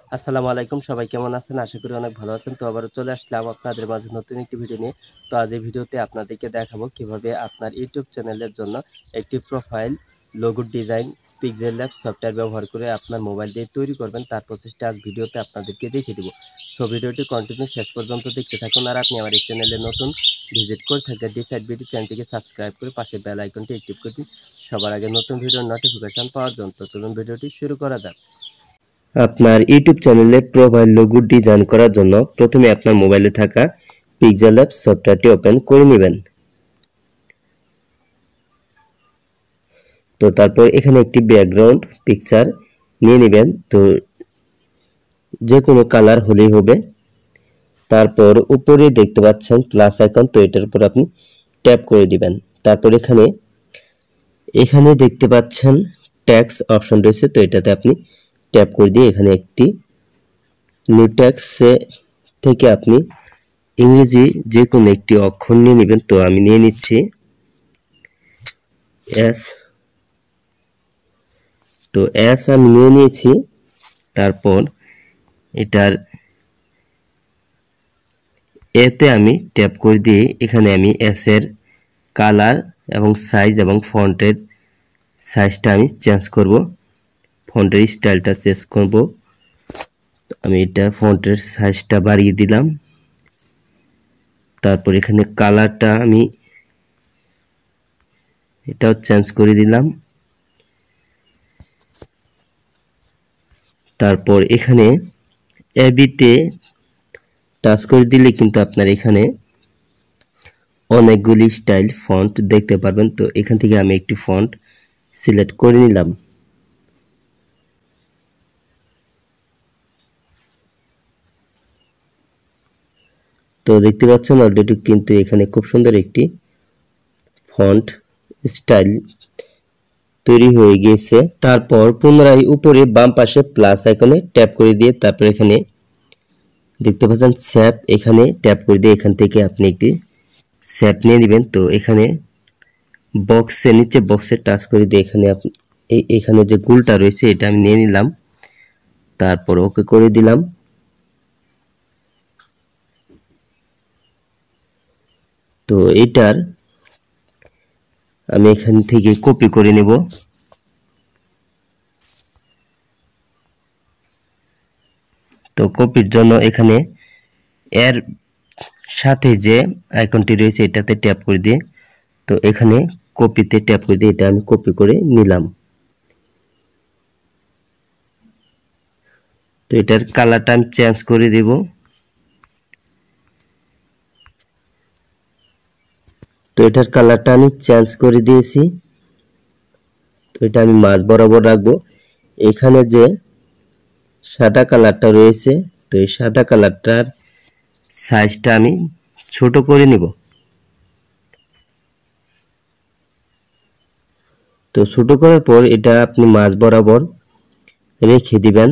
আসসালামু আলাইকুম, সবাই কেমন আছেন? আশা করি অনেক ভালো আছেন। তো আবারও চলে আসলাম আপনাদের মাঝে নতুন একটি ভিডিও নিয়ে। তো আজ এই ভিডিওতে আপনাদেরকে দেখাবো কিভাবে আপনার ইউটিউব চ্যানেলের জন্য একটি profile logo design pixel lab software ব্যবহার করে আপনার মোবাইল দিয়ে তৈরি করবেন। তার প্রসেসটা আজ ভিডিওতে আপনাদেরকে দেখিয়ে দিব। সো ভিডিওটি কন্টিনিউ শেষ পর্যন্ত দেখতে থাকুন। আর আপনি আমার এই চ্যানেলে নতুন ভিজিট করে থাকলে ডিসাইড বিডি চ্যানেলটিকে সাবস্ক্রাইব করে পাশে বেল আইকনটি অ্যাক্টিভ করে দিন সবার আগে নতুন ভিডিওর নোটিফিকেশন পাওয়ার জন্য। তো চলুন ভিডিওটি শুরু করা যাক। আপনার ইউটিউব চ্যানেলে প্রোফাইল লোগো ডিজাইন করার জন্য প্রথমে আপনার মোবাইলে থাকা পিক্সেল ল্যাব সফটওয়্যারটি ওপেন করে নেবেন। তো তারপর এখানে একটি ব্যাকগ্রাউন্ড পিকচার নিয়ে নেবেন। তো যে কোনো কালার হলেই হবে। তারপর উপরে দেখতে পাচ্ছেন প্লাস আইকন, তো এটার উপর আপনি ট্যাপ করে দিবেন। তারপর এখানে দেখতে পাচ্ছেন ট্যাক্স অপশন রয়েছে, তো এটাতে আপনি ট্যাপ করে দিয়ে এখানে একটি নিউ ট্যাক্সে থেকে আপনি ইংরেজি যে কোনো একটি অক্ষর নিয়ে নেবেন। তো আমি নিয়ে নিচ্ছি এস। তো এস আমি নিয়ে নিয়েছি। তারপর এটার এতে আমি ট্যাপ করে দিয়ে এখানে আমি এস এর কালার এবং সাইজ এবং ফন্টের সাইজটা আমি চেঞ্জ করব, ফন্টের স্টাইলটা চেঞ্জ করব। আমি এটা ফন্টের সাইজটা বাড়িয়ে দিলাম। তারপর এখানে কালারটা আমি এটাও চেঞ্জ করে দিলাম। তারপর এখানে এবিতে টাচ করে দিলে কিন্তু আপনার এখানে অনেকগুলি স্টাইল ফন্ট দেখতে পারবেন। তো এখান থেকে আমি একটি ফন্ট সিলেক্ট করে নিলাম। তো দেখতে পাচ্ছেন অলরেডি কিন্তু এখানে খুব সুন্দর একটি ফন্ট স্টাইল তৈরি হয়ে গিয়েছে। তারপর পুনরায় উপরে বাম পাশে প্লাস আইকনে ট্যাপ করে দিয়ে তারপর এখানে দেখতে পাচ্ছেন স্যাপ, এখানে ট্যাপ করে দিয়ে এখান থেকে আপনি একটি স্যাপ নিয়ে নেবেন। তো এখানে বক্সে নিচে বক্সে টাচ করে দিয়ে এখানে আপনি এখানে যে গুলটা রয়েছে এটা আমি নিয়ে নিলাম। তারপর ওকে করে দিলাম। তো এটার আমি এখান থেকে কপি করে নেব। তো কপির জন্য এখানে এর সাথে যে আইকনটি রয়েছে এটাতে ট্যাপ করে দিয়ে তো এখানে কপিতে ট্যাপ করে দিয়ে এটা আমি কপি করে নিলাম। তো এটার কালারটা আমি চেঞ্জ করে দেব। তো এটার কালারটা আমি চেঞ্জ করে দিয়েছি। তো এটা আমি মাঝ বরাবর রাখবো। এখানে যে সাদা কালারটা রয়েছে তো এই সাদা কালারটার সাইজটা আমি ছোট করে নিব। তো ছোট করার পর এটা আপনি মাঝ বরাবর রেখে দিবেন।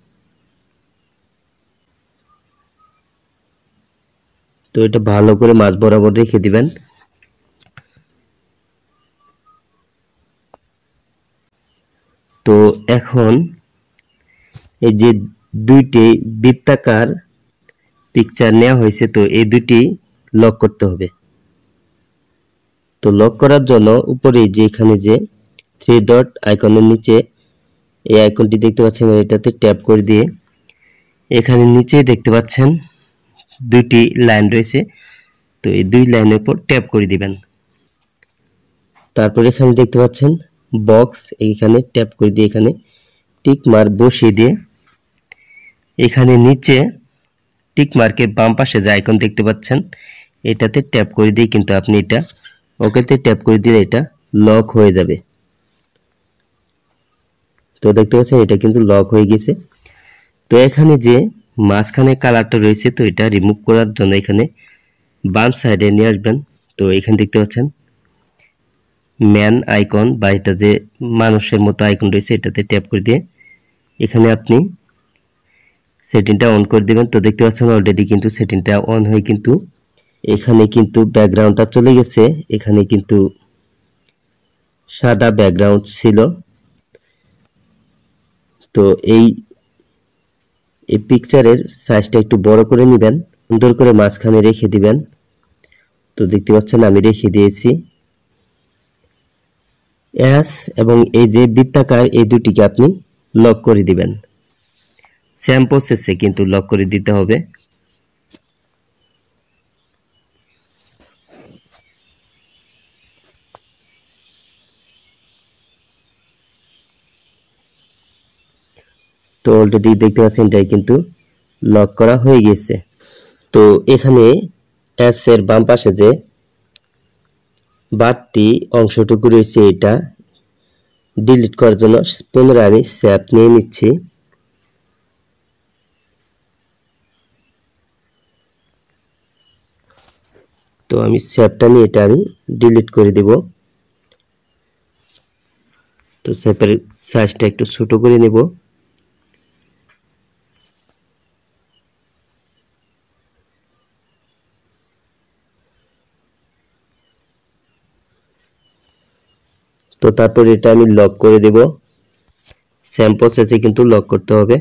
তো এটা ভালো করে মাঝ বরাবর রেখে দিবেন। তো এখন এই যে দুইটি বৃত্তাকার পিকচার নেওয়া হয়েছে তো এই দুটি লক করতে হবে। তো লক করার জন্য উপরে যে এখানে যে থ্রি ডট আইকনের নিচে এই আইকনটি দেখতে পাচ্ছেন, এটাতে ট্যাপ করে দিয়ে এখানে নিচে দেখতে পাচ্ছেন দুইটি লাইন রয়েছে। তো এই দুই লাইনের উপর ট্যাপ করে দিবেন। তারপর এখানে দেখতে পাচ্ছেন বক্স, এইখানে ট্যাপ করে দিয়ে এখানে টিক মার্ক বসিয়ে দিয়ে এখানে নিচে টিক মার্কের বাম পাশে যে আইকন দেখতে পাচ্ছেন এটাতে ট্যাপ করে দিয়ে কিন্তু আপনি এটা ওকেতে ট্যাপ করে দিলে এটা লক হয়ে যাবে। তো দেখতে পাচ্ছেন এটা কিন্তু লক হয়ে গেছে। তো এখানে যে মাঝখানে কালারটা রয়েছে তো এটা রিমুভ করার জন্য এখানে বাম সাইডে নিয়ে আসবেন। তো এখানে দেখতে পাচ্ছেন ম্যান আইকন বা এটা যে মানুষের মতো আইকন রয়েছে এটাতে ট্যাপ করে দিয়ে এখানে আপনি সেটিংটা অন করে দিবেন। তো দেখতে পাচ্ছেন অলরেডি কিন্তু সেটিংটা অন হয়ে কিন্তু এখানে কিন্তু ব্যাকগ্রাউন্ডটা চলে গেছে। এখানে কিন্তু সাদা ব্যাকগ্রাউন্ড ছিল। তো এই পিকচারের সাইজটা একটু বড় করে নেবেন, সুন্দর করে মাঝখানে রেখে দিবেন। তো দেখতে পাচ্ছেন আমি রেখে দিয়েছি। এস এবং এই যে বৃত্তাকার এই দুটিকে আপনি লক করে দিবেন। সেম প্রসেসে কিন্তু লক করে দিতে হবে। তো অলরেডি দেখতে পাচ্ছেন এটাই কিন্তু লক করা হয়ে গেছে। তো এখানে এস এর বাম পাশে যে বাড়তি অংশটুকু রয়েছে এটা ডিলিট করার জন্য পুনরায় আমি স্যাপ নিয়ে নিচ্ছি। তো আমি স্যাপটা নিয়ে এটা আমি ডিলিট করে দেব। তো স্যাপের সাইজটা একটু ছোট করে নেব। তো তারপর এটা আমি লক করে দেব। সেম প্রসেসে কিন্তু লক করতে হবে।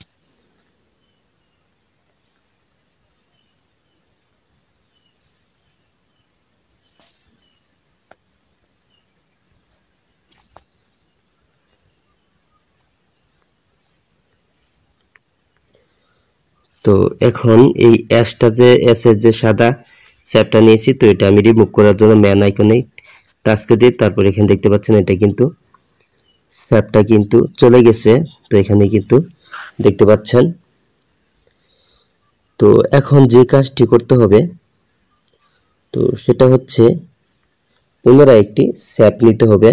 তো এখন এই অ্যাশটা যে এস এর যে সাদা স্যাপটা নিয়েছি, তো এটা আমি রিমুভ করার জন্য ম্যান আইকনে টাচ করে দিই। তারপর এখানে দেখতে পাচ্ছেন এটা কিন্তু স্যাপটা কিন্তু চলে গেছে। তো এখানে কিন্তু দেখতে পাচ্ছেন। তো এখন যে কাজটি করতে হবে, তো সেটা হচ্ছে পুনরায় একটি স্যাপ নিতে হবে।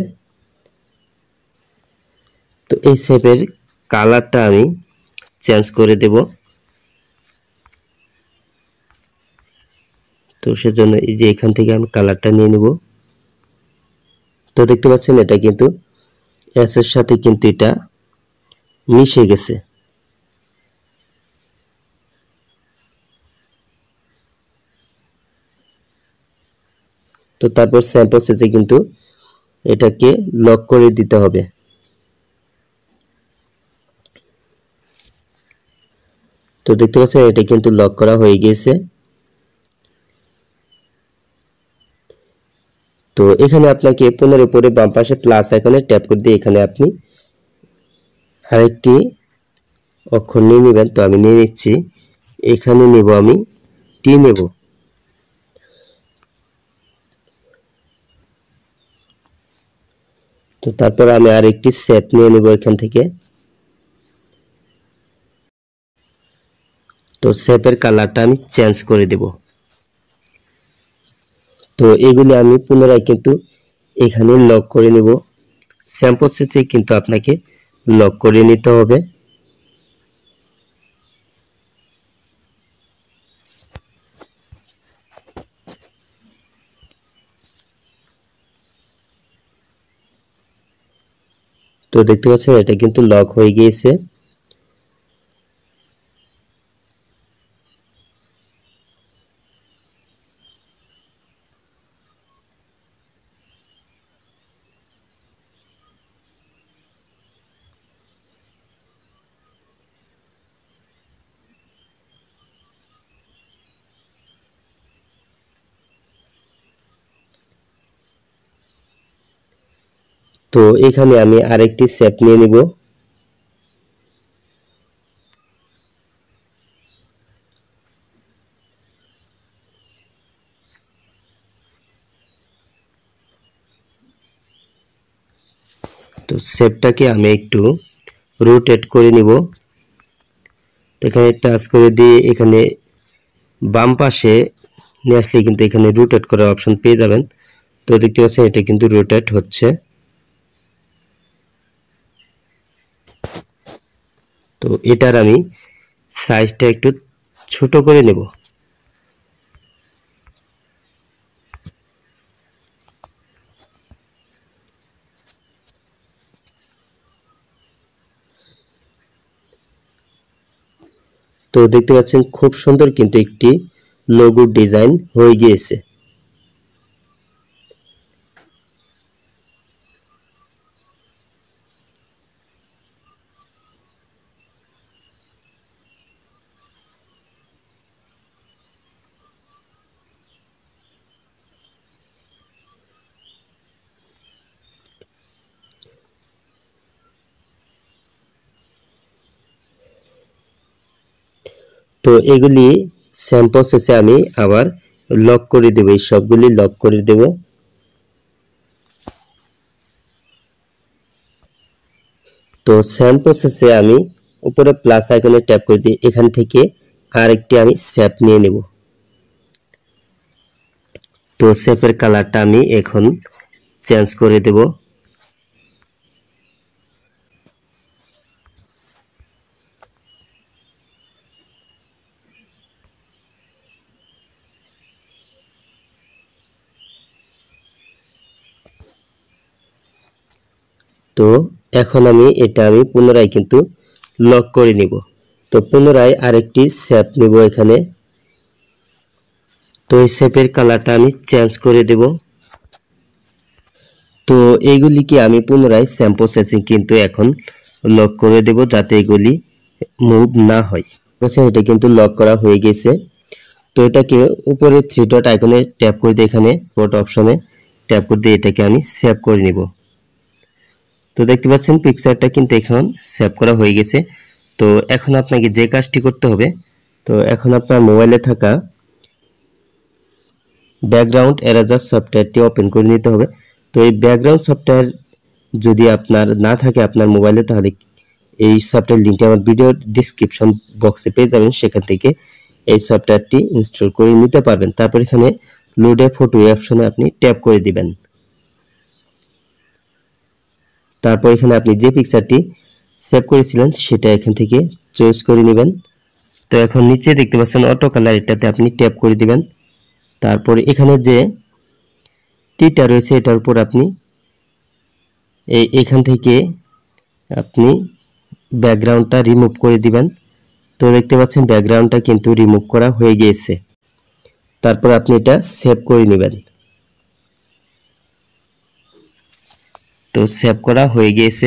তো এই স্যাপের কালারটা আমি চেঞ্জ করে দেব। তো সেজন্য এই যে এখান থেকে আমি কালারটা নিয়ে নেব। তো দেখতে পাচ্ছেন এটা কিন্তু এস এর সাথে কিন্তু এটা মিশে গেছে। তো তারপর সেম প্রসেসে কিন্তু এটাকে লক করে দিতে হবে। তো দেখতে পাচ্ছেন এটা কিন্তু লক করা হয়ে গিয়েছে। তো এখানে আপনাকে পুনের উপরে বাম পাশে প্লাস আইকনে ট্যাপ করে দিয়ে এখানে আপনি আরেকটি অক্ষর নিয়ে নেবেন। তো আমি নিয়ে নিচ্ছি, এখানে নেব আমি টি নেব। তো তারপর আমি আরেকটি শেপ নিয়ে নেব এখান থেকে। তো শেপের কালারটা আমি চেঞ্জ করে দেব। তো এগুলি আমি পুনরায় কিন্তু এখানে লক করে নেব। সেম প্রসেসে কিন্তু আপনাকে লক করে নিতে হবে। তো দেখতে পাচ্ছেন এটা কিন্তু লক হয়ে গিয়েছে। তো এখানে আমি আরেকটি শেপ নিয়ে নিব। তো শেপটাকে আমি একটু রোটেট করে নিব। তো এখানে টাচ করে দিয়ে এখানে বাম পাশে নিয়ে আসলে কিন্তু এখানে রোটেট করার অপশন পেয়ে যাবেন। তো দেখতে পাচ্ছেন এটা কিন্তু রোটেট হচ্ছে। তো এটার আমি সাইজটা একটু ছোট করে নেব। তো দেখতে পাচ্ছেন খুব সুন্দর কিন্তু একটি লোগো ডিজাইন হয়ে গিয়েছে। তো এগুলি সেম প্রসেসে আমি আবার লক করে দেব, এই সবগুলি লক করে দেব। তো সেম প্রসেসে আমি উপরে প্লাস আইকনে ট্যাপ করে দিয়ে এখান থেকে আরেকটি আমি শেপ নিয়ে নেব। তো শেপের কালারটা আমি এখন চেঞ্জ করে দেব। তো এখন আমি পুনরায় কিন্তু লক করে নিব। তো পুনরায় আরেকটি শেপ নিব এখানে। তো এই শেপের কালারটা আমি চেঞ্জ করে দেব। তো এইগুলিকে আমি পুনরায় সেম প্রসেসিং কিন্তু এখন লক করে দেব, যাতে এগুলি মুভ না হয়। এটা কিন্তু লক করা হয়ে গেছে। তো এটাকে উপরে থ্রি ডট আইকনে ট্যাপ করে দিয়ে এখানে ডট অপশনে ট্যাপ করে দিয়ে এটাকে আমি সেভ করে নিব। তো দেখতে পাচ্ছেন পিকচারটা কিন্তু এখন সেভ করা হয়ে গেছে। তো এখন আপনাকে যে কাজটি করতে হবে, তো এখন আপনার মোবাইলে থাকা ব্যাকগ্রাউন্ড এরেজার সফটওয়্যারটি ওপেন করে নিতে হবে। তো এই ব্যাকগ্রাউন্ড সফটওয়্যার যদি আপনার না থাকে আপনার মোবাইলে, তাহলে এই সফটওয়্যার লিঙ্কটি আমার ভিডিও ডেসক্রিপশন বক্সে পেয়ে যাবেন, সেখান থেকে এই সফটওয়্যারটি ইনস্টল করে নিতে পারবেন। তারপর এখানে লোড এ ফটো অপশনে আপনি ট্যাপ করে দিবেন। তারপর এখানে আপনি যে পিকচারটি সেভ করেছিলেন সেটা এখান থেকে চয়েস করে নেবেন। তো এখন নিচে দেখতে পাচ্ছেন অটো কালার, এটাতে আপনি ট্যাপ করে দিবেন। তারপর এখানে যে টিটা রয়েছে এটার উপর আপনি এখান থেকে আপনি ব্যাকগ্রাউন্ডটা রিমুভ করে দিবেন। তো দেখতে পাচ্ছেন ব্যাকগ্রাউন্ডটা কিন্তু রিমুভ করা হয়ে গিয়েছে। তারপর আপনি এটা সেভ করে নেবেন। তো সেভ করা হয়ে গিয়েছে।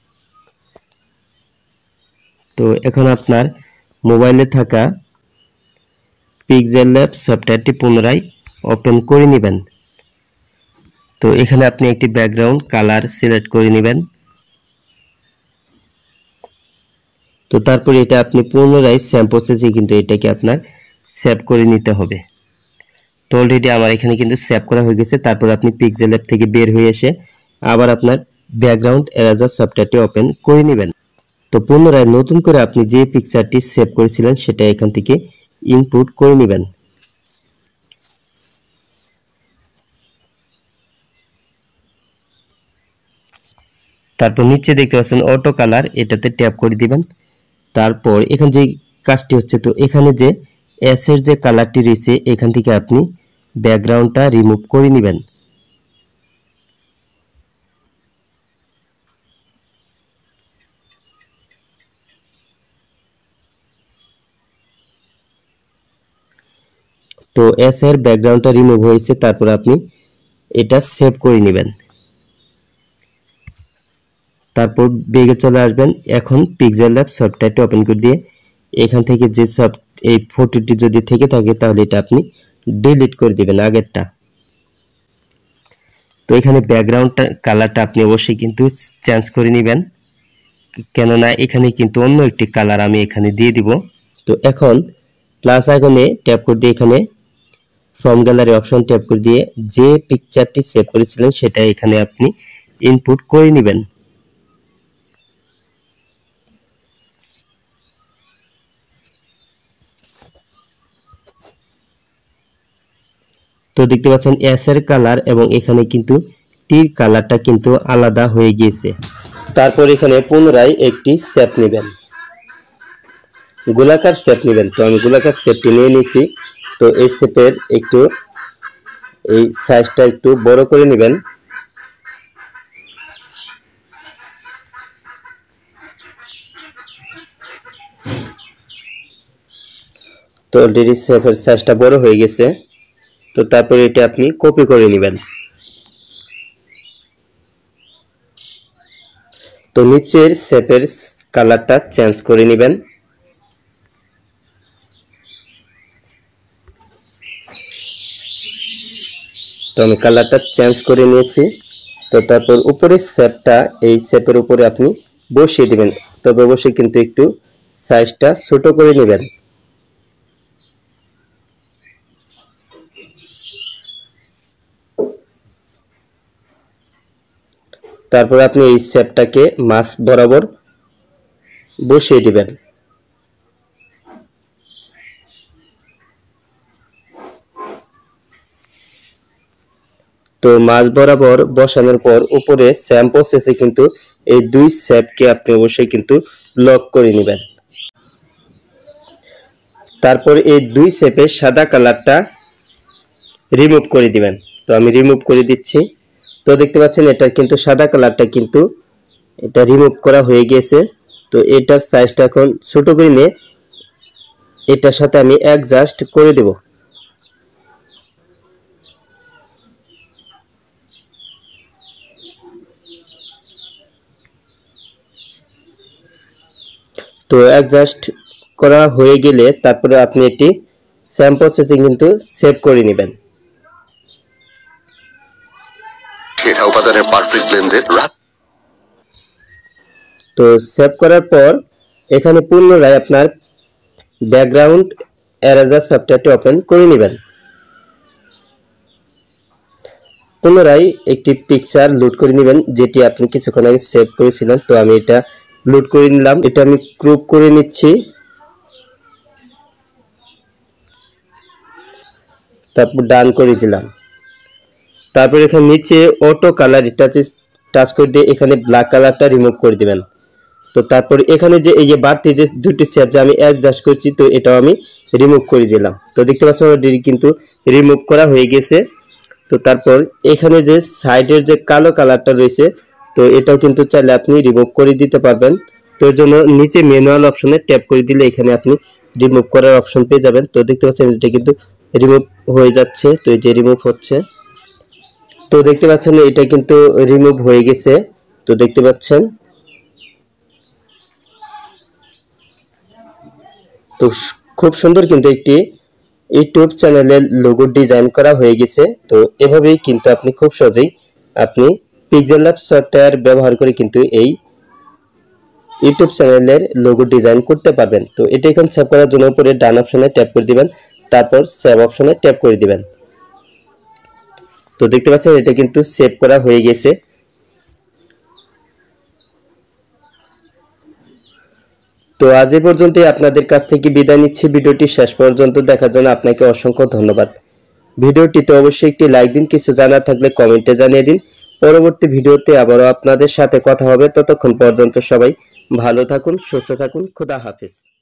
তো এখন আপনার মোবাইলে থাকা পিক্সেল ল্যাব সফটওয়্যারটি পুনরায় ওপেন করে নেবেন। তো এখানে আপনি একটি ব্যাকগ্রাউন্ড কালার সিলেক্ট করে নেবেন। তো তারপরে এটা আপনি পুনরায় সেম প্রসেসে কিন্তু এটাকে আপনার সেভ করে নিতে হবে। তো অলরেডি আমার এখানে কিন্তু সেভ করা হয়ে গেছে। তারপর আপনি পিক্সেল ল্যাব থেকে বের হয়ে এসে আবার আপনার ব্যাকগ্রাউন্ড এরেজার সফটওয়্যারটি ওপেন করে নেবেন। তো পুনরায় নতুন করে আপনি যে পিকচারটি সেভ করেছিলেন সেটা এখান থেকে ইনপুট করে নেবেন। তারপর নিচে দেখতে পাচ্ছেন অটো কালার, এটাতে ট্যাপ করে দিবেন। তারপর এখানে যে কাজটি হচ্ছে, তো এখানে যে এস এর যে কালারটি রয়েছে এখান থেকে আপনি ব্যাকগ্রাউন্ডটা রিমুভ করে নেবেন। তো এস এর ব্যাকগ্রাউন্ডটা রিমুভ হয়েছে। তারপর আপনি এটা সেভ করে নেবেন। তারপর বেগে চলে আসবেন। এখন পিক্সেল ল্যাব সফটওয়্যারটি ওপেন করে দিয়ে এখান থেকে যে এই ফটোটি যদি থেকে থাকে তাহলে এটা আপনি ডিলিট করে দিবেন আগেরটা। তো এখানে ব্যাকগ্রাউন্ডটা কালারটা আপনি অবশ্যই কিন্তু চেঞ্জ করে নেবেন, কেননা এখানে কিন্তু অন্য একটি কালার আমি এখানে দিয়ে দিব। তো এখন প্লাস আইকনে ট্যাপ করে দিয়ে এখানে ফ্রম গ্যালারি অপশন ট্যাপ করে দিয়ে যে পিকচারটি সেভ করেছিলেন সেটা এখানে আপনি ইনপুট করে নেবেন। তো দেখতে পাচ্ছেন এস এর কালার এবং এখানে কিন্তু টির কালারটা কিন্তু আলাদা হয়ে গিয়েছে। তারপর এখানে পুনরায় একটি শেপ নেবেন, গোলাকার শেপ নেবেন। তো আমি গোলাকার শেপটি নিয়ে নিয়েছি। তো এই শেপের এই সাইজটা একটু বড় করে নেবেন। তো অলরেডি শেপের সাইজটা বড় হয়ে গেছে। তো তারপরে এটা আপনি কপি করে নেবেন। তো নিচের শেপের কালারটা চেঞ্জ করে নেবেন। তো আমি কালারটা চেঞ্জ করে নিয়েছি। তো তারপর উপরের শেপটা এই শেপের উপরে আপনি বসিয়ে দিবেন। তবে অবশ্যই কিন্তু একটু সাইজটা ছোট করে নেবেন। তারপর আপনি এই শেপটাকে মাছ বরাবর বসিয়ে দিবেন। তো মাছ বরাবর বসানোর পর উপরে সেম প্রসেসে কিন্তু এই দুই শেপকে আপনি অবশ্যই কিন্তু লক করে নেবেন। তারপর এই দুই শেপের সাদা কালারটা রিমুভ করে দিবেন। তো আমি রিমুভ করে দিচ্ছি। তো দেখতে পাচ্ছেন এটার কিন্তু সাদা কালারটা কিন্তু এটা রিমুভ করা হয়ে গিয়েছে। তো এটার সাইজটা এখন ছোট করে নিয়ে এটার সাথে আমি অ্যাডজাস্ট করে দেব। তো অ্যাডজাস্ট করা হয়ে গেলে তারপরে আপনি এটি সেম প্রসেসিং কিন্তু সেভ করে নেবেন। সেটা উপাদানের পারফেক্ট ব্লেন্ডেড তো সেভ করার পর এখানে পুনরায় আপনার ব্যাকগ্রাউন্ড এরেজার সফটওয়্যারটি ওপেন করে নেবেন। পুনরায় একটি পিকচার লোড করে নেবেন যেটি আপনি কিছুক্ষণ আগে সেভ করেছিলেন। তো আমি এটা লোড করে নিলাম। এটা আমি ক্রপ করে নিচ্ছি। তারপর ডান করে দিলাম। তারপর এখানে নিচে অটো কালার এটা টাচ করে দিয়ে এখানে ব্ল্যাক কালারটা রিমুভ করে দিবেন। তো তারপর এখানে যে এই যে বাড়তি যে দুটি শেপ যে আমি অ্যাডজাস্ট করছি তো এটাও আমি রিমুভ করে দিলাম। তো দেখতে পাচ্ছেন অলরেডি কিন্তু রিমুভ করা হয়ে গেছে। তো তারপর এখানে যে সাইডের যে কালো কালারটা রয়েছে তো এটাও কিন্তু চাইলে আপনি রিমুভ করে দিতে পারবেন। তো এর জন্য নিচে ম্যানুয়াল অপশনে ট্যাপ করে দিলে এখানে আপনি রিমুভ করার অপশন পেয়ে যাবেন। তো দেখতে পাচ্ছেন এটা কিন্তু রিমুভ হয়ে যাচ্ছে। তো এই যে রিমুভ হচ্ছে। তো দেখতে পাচ্ছেন এটা কিন্তু রিমুভ হয়ে গেছে। তো দেখতে পাচ্ছেন তো খুব সুন্দর কিন্তু একটি ইউটিউব চ্যানেলের লোগো ডিজাইন করা হয়ে গেছে। তো এভাবেই কিন্তু আপনি খুব সহজেই আপনি পিক্সেল ল্যাব সফটওয়্যার ব্যবহার করে কিন্তু এই ইউটিউব চ্যানেলের লোগো ডিজাইন করতে পারবেন। তো এটা এখন সেভ করার জন্য উপরে ডান অপশনে ট্যাপ করে দিবেন, তারপর সেভ অপশনে ট্যাপ করে দিবেন। তো দেখতে পাচ্ছেন এটা কিন্তু সেভ করা হয়ে গেছে। তো আজ এই পর্যন্তই আপনাদের কাছ থেকে বিদায় নিচ্ছি। ভিডিওটি শেষ পর্যন্ত দেখার জন্য আপনাকে অসংখ্য ধন্যবাদ। ভিডিওটিতে অবশ্যই একটি লাইক দিন, কিছু জানার থাকলে কমেন্টে জানিয়ে দিন। পরবর্তী ভিডিওতে আবারও আপনাদের সাথে কথা হবে। ততক্ষণ পর্যন্ত সবাই ভালো থাকুন, সুস্থ থাকুন। খোদা হাফেজ।